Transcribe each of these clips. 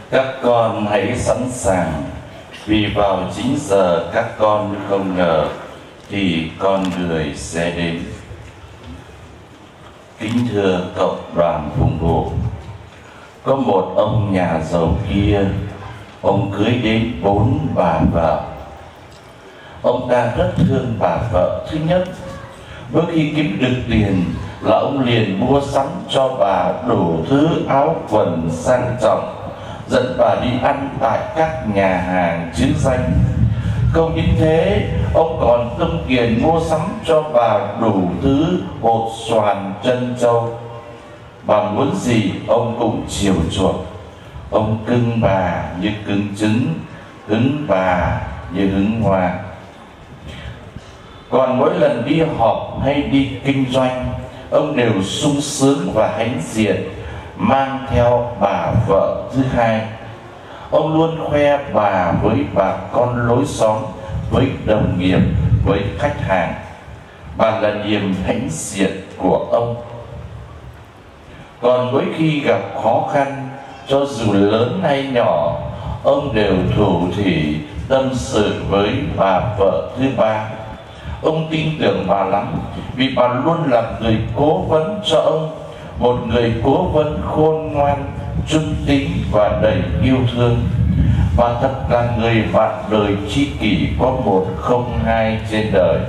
Các con hãy sẵn sàng, vì vào 9 giờ các con không ngờ thì con người sẽ đến. Kính thưa cộng đoàn phụng vụ, có một ông nhà giàu kia, ông cưới đến 4 bà vợ. Ông ta rất thương bà vợ thứ nhất. Mỗi khi kiếm được tiền là ông liền mua sắm cho bà đủ thứ áo quần sang trọng, dẫn bà đi ăn tại các nhà hàng chữ danh. Không những thế, ông còn tung tiền mua sắm cho bà đủ thứ hột xoàn trân châu. Bà muốn gì ông cũng chiều chuộng. Ông cưng bà như cưng trứng, hứng bà như hứng hoa. Còn mỗi lần đi họp hay đi kinh doanh, ông đều sung sướng và hãnh diện mang theo bà vợ thứ hai. Ông luôn khoe bà với bà con lối xóm, với đồng nghiệp, với khách hàng. Bà là niềm hãnh diện của ông. Còn mỗi khi gặp khó khăn, cho dù lớn hay nhỏ, ông đều thủ thỉ tâm sự với bà vợ thứ ba. Ông tin tưởng bà lắm, vì bà luôn là người cố vấn cho ông, một người cố vấn khôn ngoan, trung tín và đầy yêu thương. Bà thật là người bạn đời tri kỷ có 102 trên đời.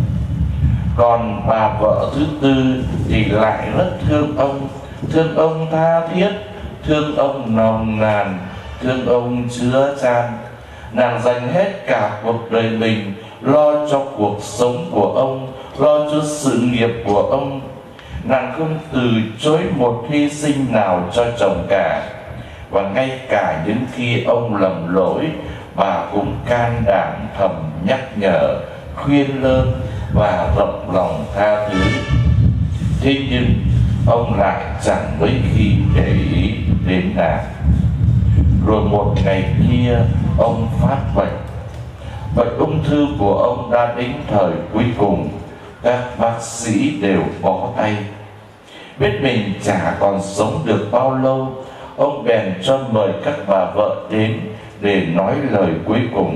Còn bà vợ thứ tư thì lại rất thương ông tha thiết, thương ông nồng nàn, thương ông chứa chan. Nàng dành hết cả cuộc đời mình lo cho cuộc sống của ông, lo cho sự nghiệp của ông. Nàng không từ chối một hy sinh nào cho chồng cả. Và ngay cả những khi ông lầm lỗi, bà cũng can đảm thầm nhắc nhở, khuyên lơn và rộng lòng tha thứ. Thế nhưng ông lại chẳng mấy khi để ý đến nàng. Rồi một ngày kia ông phát bệnh. Bệnh ung thư của ông đã đến thời cuối cùng. Các bác sĩ đều bó tay. Biết mình chả còn sống được bao lâu, ông bèn cho mời các bà vợ đến để nói lời cuối cùng.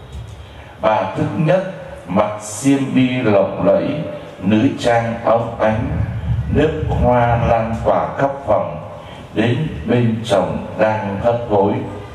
Bà thứ nhất mặc xiêm y lộng lẫy, nữ trang óng ánh, nước hoa lan tỏa khắp phòng, đến bên chồng đang hấp hối.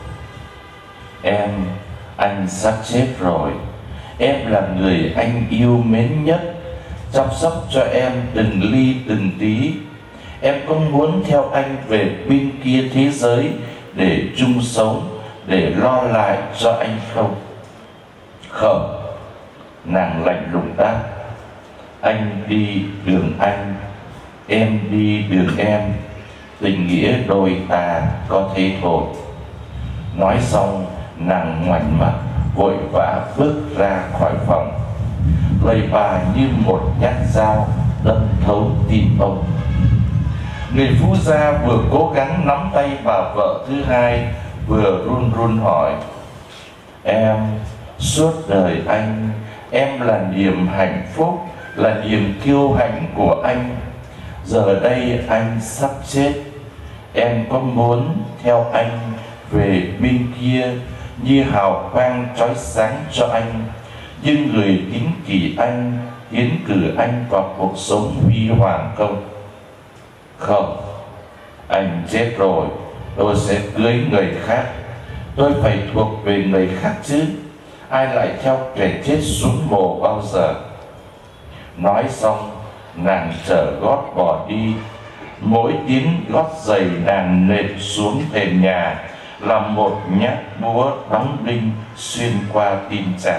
Em, anh sắp chết rồi. Em là người anh yêu mến nhất, chăm sóc cho em từng ly từng tí. Em có muốn theo anh về bên kia thế giới để chung sống, để lo lại cho anh không? Không. Nàng lạnh lùng đáp. Anh đi đường anh, em đi đường em, tình nghĩa đôi ta có thế thôi. Nói xong, nàng ngoảnh mặt vội vã bước ra khỏi phòng. Lời bà như một nhát dao đâm thấu tim ông. Người phu gia vừa cố gắng nắm tay bà vợ thứ hai, vừa run run hỏi. Em, suốt đời anh, em là niềm hạnh phúc, là niềm kiêu hãnh của anh. Giờ đây anh sắp chết, em có muốn theo anh về bên kia như hào quang chói sáng cho anh, như người kính kỳ anh, tiến cử anh vào cuộc sống huy hoàng không? Không. Anh chết rồi, tôi sẽ cưới người khác. Tôi phải thuộc về người khác chứ. Ai lại theo kẻ chết xuống mồ bao giờ? Nói xong, nàng trở gót bỏ đi. Mỗi tiếng gót giày nàng nện xuống thềm nhà là một nhát búa đóng đinh xuyên qua tim chàng.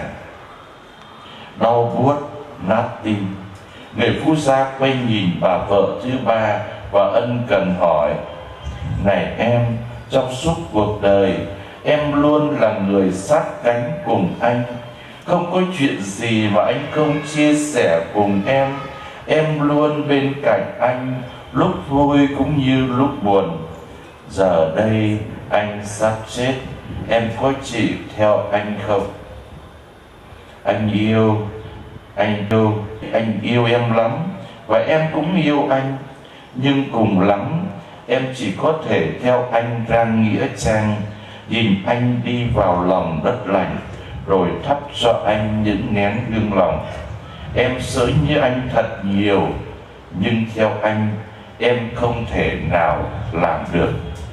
Đau buốt nát tim. Người phu gia quay nhìn bà vợ thứ ba và ân cần hỏi. Này em, trong suốt cuộc đời em luôn là người sát cánh cùng anh. Không có chuyện gì mà anh không chia sẻ cùng em. Em luôn bên cạnh anh, lúc vui cũng như lúc buồn. Giờ đây anh sắp chết, em có chịu theo anh không? Anh yêu em lắm, và em cũng yêu anh. Nhưng cùng lắm em chỉ có thể theo anh ra nghĩa trang nhìn anh đi vào lòng đất lành, rồi thắp cho anh những nén gương lòng. Em sới như anh thật nhiều, nhưng theo anh em không thể nào làm được.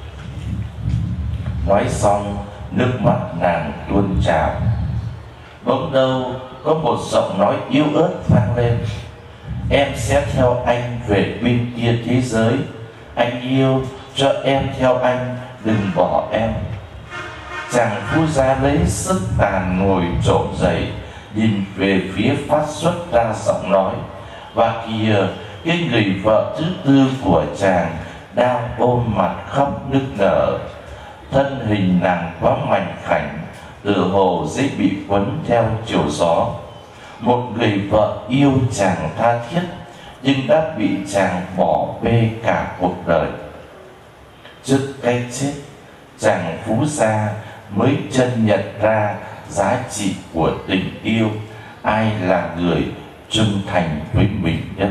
Nói xong, nước mắt nàng tuôn trào. Bỗng đâu có một giọng nói yếu ớt vang lên: em sẽ theo anh về bên kia thế giới. Anh yêu, cho em theo anh, đừng bỏ em. Chàng phu gia lấy sức tàn ngồi trộm dậy, nhìn về phía phát xuất ra giọng nói. Và kìa, cái người vợ thứ tư của chàng đang ôm mặt khóc nức nở. Thân hình nàng quá mảnh khảnh, tựa hồ dễ bị quấn theo chiều gió. Một người vợ yêu chàng tha thiết, nhưng đã bị chàng bỏ bê cả cuộc đời. Trước cái chết, chàng phú gia mới chân nhận ra giá trị của tình yêu, ai là người trung thành với mình nhất.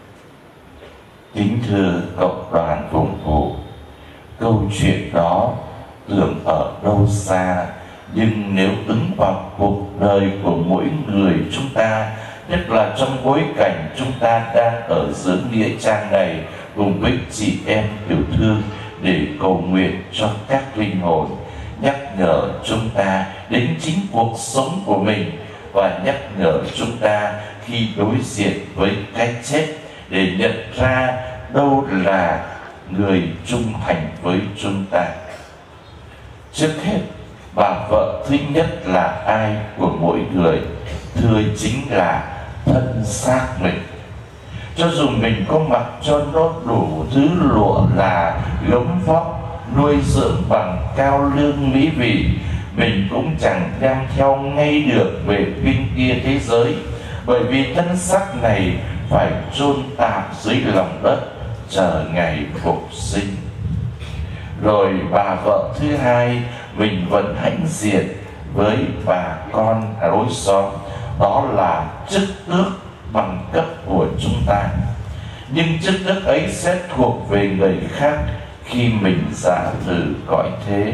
Kính thưa cộng đoàn vùng vụ, câu chuyện đó tưởng ở đâu xa, nhưng nếu ứng vào cuộc đời của mỗi người chúng ta, nhất là trong bối cảnh chúng ta đang ở giữa nghĩa trang này cùng với chị em yêu thương, để cầu nguyện cho các linh hồn, nhắc nhở chúng ta đến chính cuộc sống của mình, và nhắc nhở chúng ta khi đối diện với cái chết để nhận ra đâu là người trung thành với chúng ta. Trước hết, bà vợ thứ nhất là ai của mỗi người? Thưa, chính là thân xác mình. Cho dù mình có mặc cho nó đủ thứ lụa là gấm vóc, nuôi dưỡng bằng cao lương mỹ vị, mình cũng chẳng đem theo ngay được về bên kia thế giới, bởi vì thân xác này phải chôn tạm dưới lòng đất chờ ngày phục sinh. Rồi bà vợ thứ hai mình vẫn hãnh diện với bà con lối xóm, đó là chức tước bằng cấp của chúng ta. Nhưng chức tước ấy sẽ thuộc về người khác khi mình giã từ cõi thế.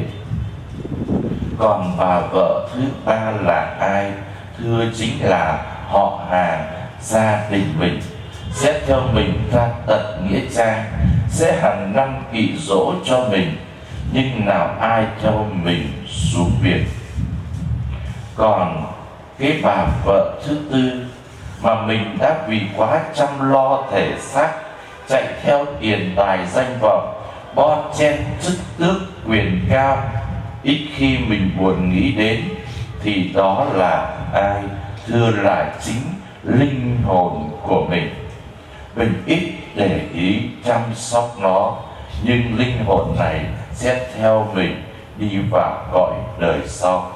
Còn bà vợ thứ ba là ai? Thưa, chính là họ hàng, gia đình mình, sẽ theo mình ra tận nghĩa trang, sẽ hàng năm kỵ dỗ cho mình, nhưng nào ai theo mình xuống biển. Còn cái bà vợ thứ tư mà mình đã vì quá chăm lo thể xác, chạy theo tiền tài danh vọng, bon chen chức tước quyền cao, ít khi mình buồn nghĩ đến, thì đó là ai? Thưa, là chính linh hồn của mình. Mình ít để ý chăm sóc nó, nhưng linh hồn này sẽ theo mình đi vào cõi đời sau.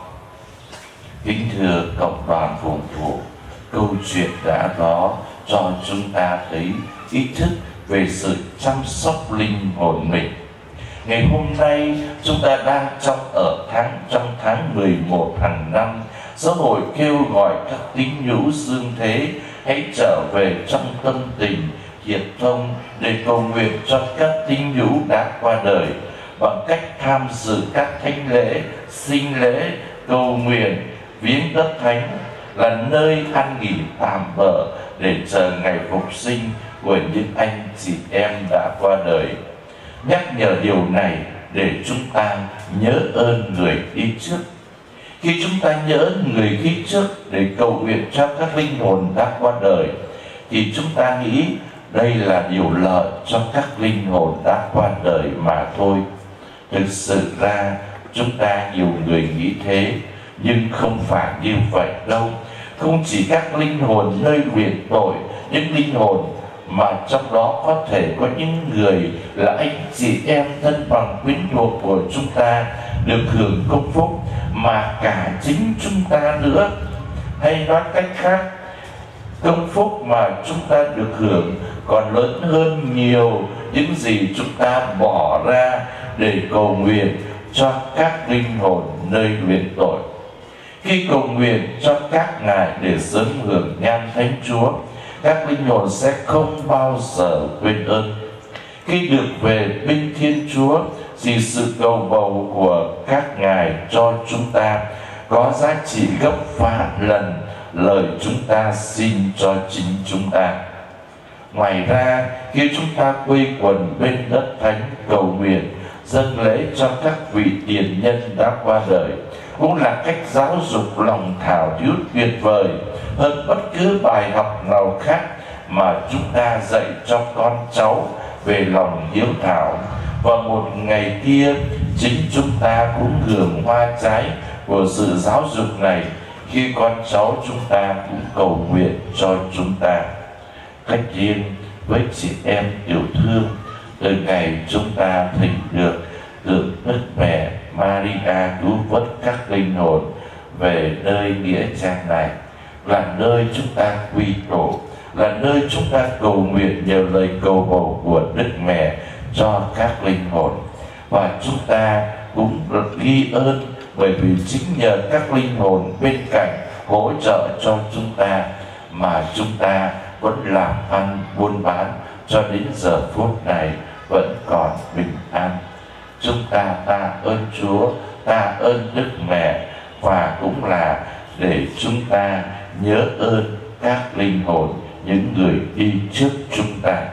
Kính thưa cộng đoàn vùng phụ, câu chuyện đã đó cho chúng ta thấy ý thức về sự chăm sóc linh hồn mình. Ngày hôm nay chúng ta đang trong tháng 11 hàng năm, giáo hội kêu gọi các tín hữu dương thế hãy trở về trong tâm tình hiệp thông để cầu nguyện cho các tín hữu đã qua đời, bằng cách tham dự các thánh lễ, sinh lễ, cầu nguyện, viếng đất thánh, là nơi an nghỉ tạm bợ để chờ ngày phục sinh của những anh chị em đã qua đời. Nhắc nhở điều này để chúng ta nhớ ơn người đi trước. Khi chúng ta nhớ ơn người đi trước để cầu nguyện cho các linh hồn đã qua đời, thì chúng ta nghĩ đây là điều lợi cho các linh hồn đã qua đời mà thôi. Thực sự ra chúng ta nhiều người nghĩ thế, nhưng không phải như vậy đâu. Không chỉ các linh hồn nơi luyện tội, những linh hồn mà trong đó có thể có những người là anh chị em thân bằng quyến thuộc của chúng ta được hưởng công phúc, mà cả chính chúng ta nữa. Hay nói cách khác, công phúc mà chúng ta được hưởng còn lớn hơn nhiều những gì chúng ta bỏ ra để cầu nguyện cho các linh hồn nơi luyện tội. Khi cầu nguyện cho các ngài để sớm hưởng nhan Thánh Chúa, các linh hồn sẽ không bao giờ quên ơn. Khi được về bên Thiên Chúa, thì sự cầu bầu của các ngài cho chúng ta có giá trị gấp vạn lần lời chúng ta xin cho chính chúng ta. Ngoài ra, khi chúng ta quây quần bên đất thánh cầu nguyện, dâng lễ cho các vị tiền nhân đã qua đời, cũng là cách giáo dục lòng thảo hiếu tuyệt vời hơn bất cứ bài học nào khác mà chúng ta dạy cho con cháu về lòng hiếu thảo. Và một ngày kia, chính chúng ta cũng hưởng hoa trái của sự giáo dục này khi con cháu chúng ta cũng cầu nguyện cho chúng ta. Cách riêng với chị em yêu thương, từ ngày chúng ta thỉnh được tượng Đức Mẹ Maria cứu vớt các linh hồn về nơi nghĩa trang này, là nơi chúng ta quy tổ, là nơi chúng ta cầu nguyện nhờ lời cầu bầu của Đức Mẹ cho các linh hồn. Và chúng ta cũng được ghi ơn bởi vì chính nhờ các linh hồn bên cạnh hỗ trợ cho chúng ta mà chúng ta vẫn làm ăn buôn bán cho đến giờ phút này vẫn còn bình an. Chúng ta tạ ơn Chúa, tạ ơn Đức Mẹ, và cũng là để chúng ta nhớ ơn các linh hồn, những người đi trước chúng ta.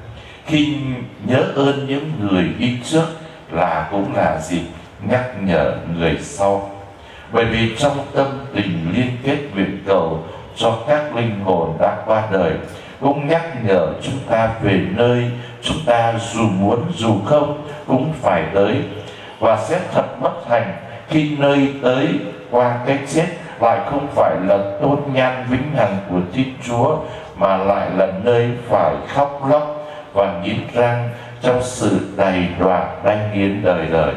Khi nhớ ơn những người đi trước là cũng là dịp nhắc nhở người sau. Bởi vì trong tâm tình liên kết nguyện cầu cho các linh hồn đã qua đời, cũng nhắc nhở chúng ta về nơi chúng ta dù muốn dù không cũng phải tới. Và sẽ thật bất hạnh khi nơi tới qua cái chết lại không phải là tôn nhan vĩnh hằng của Thiên Chúa, mà lại là nơi phải khóc lóc và nghiến răng trong sự đầy đọa đanh nghiến đời đời.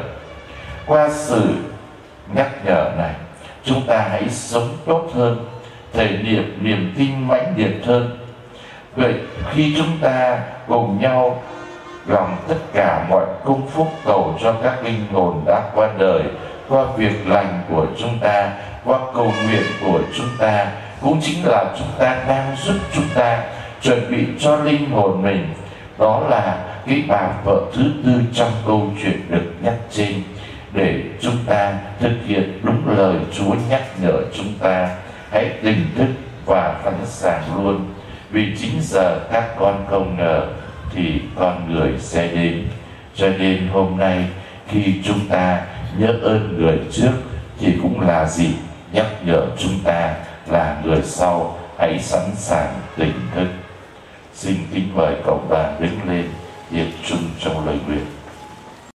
Qua sự nhắc nhở này, chúng ta hãy sống tốt hơn, thể hiện niềm tin mãnh liệt hơn. Vậy khi chúng ta cùng nhau làm tất cả mọi công phúc cầu cho các linh hồn đã qua đời, qua việc lành của chúng ta, qua cầu nguyện của chúng ta, cũng chính là chúng ta đang giúp chúng ta chuẩn bị cho linh hồn mình. Đó là cái bà vợ thứ tư trong câu chuyện được nhắc trên, để chúng ta thực hiện đúng lời Chúa nhắc nhở chúng ta. Hãy tỉnh thức và sẵn sàng luôn, vì chính giờ các con không ngờ thì con người sẽ đến. Cho nên hôm nay khi chúng ta nhớ ơn người trước thì cũng là gì? Nhắc nhở chúng ta là người sau hãy sẵn sàng tỉnh thức. Xin kính mời cộng đoàn đứng lên.